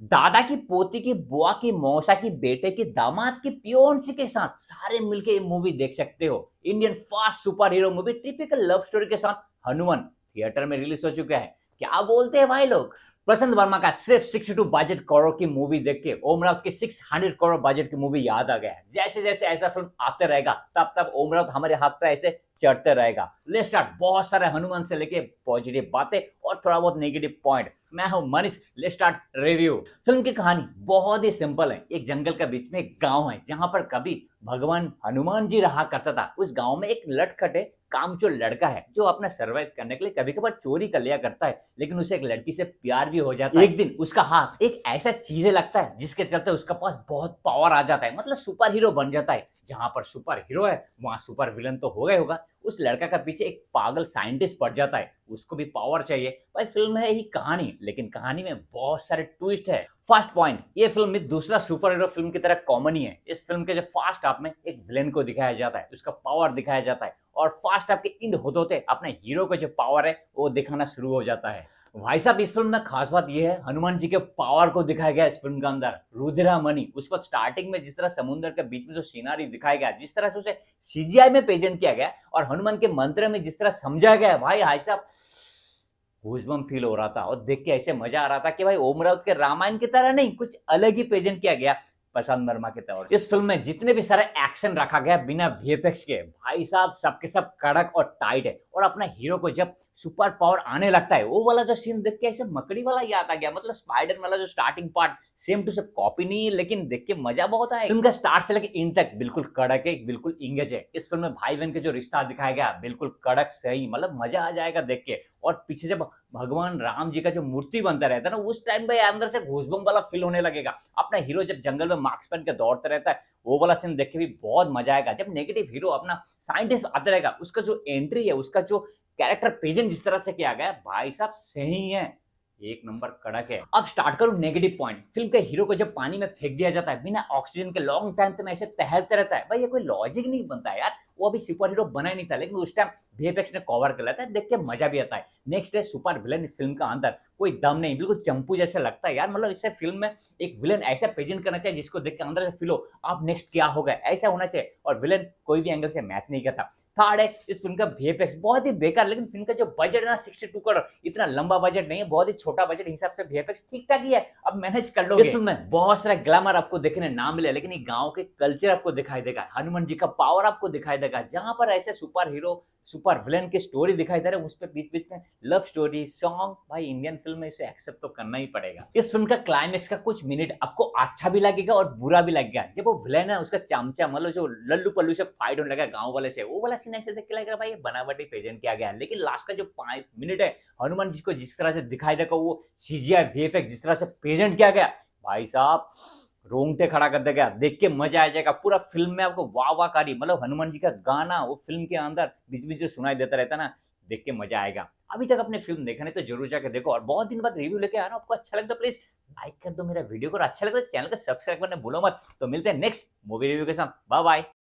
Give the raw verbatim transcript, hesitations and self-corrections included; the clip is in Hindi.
दादा की पोती की बुआ की मौसा की बेटे की दामाद की पियोन्सी के साथ सारे मिलके ये मूवी देख सकते हो। Indian fast super hero movie typical love story के साथ हनुमान थिएटर में रिलीज हो चुका है। क्या बोलते हैं भाई लोग। प्रशांत वर्मा का सिर्फ बासठ बजट करोड़ की मूवी देख के ओम राउत की छह सौ करोड़ बजट की मूवी याद आ गया है। जैसे जैसे ऐसा फिल्म आते रहेगा तब तब ओम राउत हमारे हाथ पे ऐसे चढ़ते रहेगा। Let's start. बहुत सारे हनुमान से लेके पॉजिटिव बातें और थोड़ा बहुत नेगेटिव पॉइंट। मैं हूं Manish. Let's start review. Film की कहानी बहुत ही सिंपल है। एक जंगल के बीच में एक गांव है जहां पर कभी भगवान हनुमान जी रहा करता था। उस गांव में एक लटखटे कामचोर लड़का है जो अपना सर्वाइव करने के लिए कभी कभार चोरी कर लिया करता है, लेकिन उसे एक लड़की से प्यार भी हो जाता है। एक दिन उसका हाथ एक ऐसा चीज लगता है जिसके चलते उसका पास बहुत पावर आ जाता है, मतलब सुपर हीरो बन जाता है। जहां पर सुपर हीरो है वहां सुपर विलन तो हो गए होगा। उस लड़का का पीछे एक पागल साइंटिस्ट पड़ जाता है, उसको भी पावर चाहिए। भाई फिल्म है ही कहानी, लेकिन कहानी में बहुत सारे ट्विस्ट है। फर्स्ट पॉइंट, ये फिल्म में दूसरा सुपर हीरो फिल्म की तरह कॉमन ही है। इस फिल्म के जो फर्स्ट हाफ में एक विलेन को दिखाया जाता है, उसका पावर दिखाया जाता है, और फर्स्ट हाफ के एंड होते होते अपने हीरो का जो पावर है वो दिखाना शुरू हो जाता है। भाई साहब इस फिल्म में खास बात यह है, हनुमान जी के पावर को दिखाया गया इस फिल्म के अंदर। रुद्रा मणि उस पर स्टार्टिंग में जिस तरह समुद्र के बीच में जो सीनारी दिखाया गया, जिस तरह से उसे सीजीआई में प्रेजेंट किया गया और हनुमान के मंत्र में जिस तरह समझा गया, भाई भाई साहब गूज़बम्प फील हो रहा था और देख के ऐसे मजा आ रहा था कि भाई ओम राउत के रामायण की तरह नहीं, कुछ अलग ही प्रेजेंट किया गया प्रशांत वर्मा के तौर। इस फिल्म में जितने भी सारे एक्शन रखा गया बिना वीएफएक्स के, भाई साहब सबके सब कड़क और टाइट है। और अपना हीरो को जब सुपर पावर आने लगता है वो वाला जो सीन देख के ऐसे मकड़ी वाला याद आ गया। मतलब स्पाइडर वाला जो starting part same to same copy नहीं है, लेकिन देख के मजा बहुत आया। फिल्म का स्टार्ट से लेकर एंड तक बिल्कुल कड़क है, बिल्कुल इंगेज है। इस फिल्म में भाई बहन के जो रिश्ता दिखाया गया बिल्कुल कड़क सही, मतलब मजा आ जाएगा देख के। और पीछे जब भगवान राम जी का जो मूर्ति बनता रहता है ना, उस टाइम भाई अंदर से घूसबम वाला फील होने लगेगा। अपना हीरो जब जंगल में मास्क पहन के दौड़ता रहता है, वो वाला सीन देख के भी बहुत मजा आएगा। जब नेगेटिव हीरो अपना साइंटिस्ट आता रहेगा, उसका जो एंट्री है, उसका जो कैरेक्टर प्रेजेंट जिस तरह से किया गया, भाई साहब सही है, एक नंबर कड़क है। अब स्टार्ट करूं नेगेटिव पॉइंट। फिल्म के हीरो को जब पानी में फेंक दिया जाता है बिना ऑक्सीजन के, लॉन्ग टाइम तक ऐसे तैरते रहता है, भाई ये कोई लॉजिक नहीं बनता है यार। वो अभी सुपर हीरो बना ही नहीं था, लेकिन उस टाइम वीएफएक्स ने कवर कर लेता है, देख के मजा भी आता है। नेक्स्ट है सुपर विलन। फिल्म का अंदर कोई दम नहीं, बिल्कुल चंपू जैसे लगता है यार। मतलब इससे फिल्म में एक विलन ऐसा प्रेजेंट करना चाहिए जिसको देख के अंदर से फील हो आप नेक्स्ट क्या होगा, ऐसा होना चाहिए। और विलन कोई भी एंगल से मैच नहीं करता। थर्ड है इस फिल्म का वीएफएक्स बहुत ही बेकार, लेकिन फिल्म का जो बजट है ना बासठ करोड़, इतना लंबा बजट नहीं है, बहुत ही छोटा बजट हिसाब से वीएफएक्स ठीक ठाक ही है, अब मैनेज कर लोगे। इस फिल्म में बहुत सारा ग्लैमर आपको देखने ना मिले, लेकिन ये गांव के कल्चर आपको दिखाई देगा, हनुमान जी का पावर आपको दिखाई देगा। जहां पर ऐसे सुपर हीरो सुपर विलन की स्टोरी दिखाई दे रहा है, उस पर बीच बीच में लव स्टोरी सॉन्ग, भाई इंडियन फिल्म में इसे एक्सेप्ट तो करना ही पड़ेगा। इस फिल्म का क्लाइमेक्स का कुछ मिनट आपको अच्छा भी लगेगा और बुरा भी लगेगा। जब वो विलन है उसका चमचा, मतलब जो लल्लू पल्लू से फाइट होने लगा गांव वाले से, वो वाला सीन ऐसे देख के लग रहा भाई बनावटी प्रेजेंट किया गया है। लेकिन लास्ट का जो पांच मिनट है हनुमान जी को जिस तरह से दिखाई देगा, वो सीजीआई वीएफएक्स जिस तरह से प्रेजेंट किया गया, भाई साहब रोंगटे खड़ा कर देगा, देख के मजा आ जाएगा। पूरा फिल्म में आपको वाह वाह कारी, मतलब हनुमान जी का गाना वो फिल्म के अंदर बीच बीच में सुनाई देता रहता ना, देख के मजा आएगा। अभी तक अपने फिल्म देखा नहीं तो जरूर जाकर देखो, और बहुत दिन बाद रिव्यू लेके आ रहा हूं। आपको अच्छा लगता है प्लीज लाइक कर दो मेरा वीडियो को, और अच्छा लगता है चैनल को सब्सक्राइब करना भूलो मत। तो मिलते हैं नेक्स्ट मूवी रिव्यू के साथ। Bye bye.